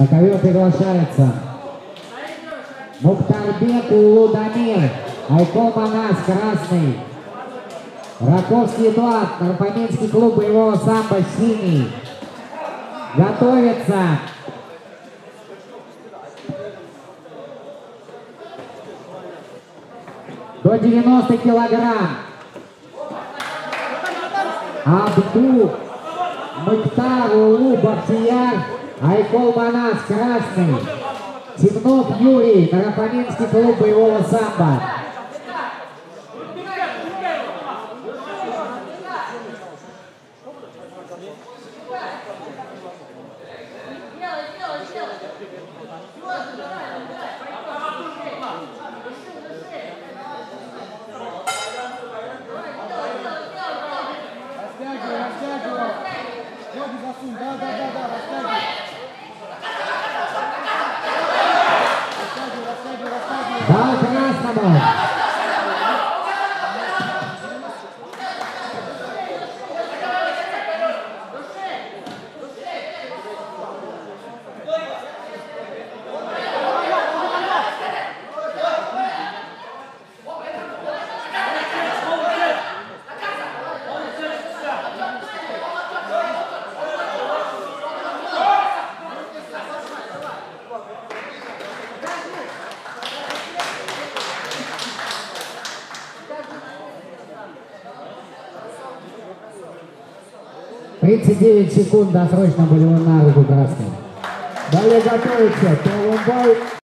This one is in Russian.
На ковер приглашается Мухтарбек Улудамир, Айкол Манас, красный. Раковский Эдуард, Нарпоминский клуб боевого самбо, синий. Готовится. До 90 килограмм. Абду Мухтар Улу Бахтияр, Айкол Манас, красный. Темнов Юрий, Нарпоминский клуб боевого самбо. Бал красному. Тридцать 9 секунд досрочно болевой на руку красный. Далее готовится первый бой.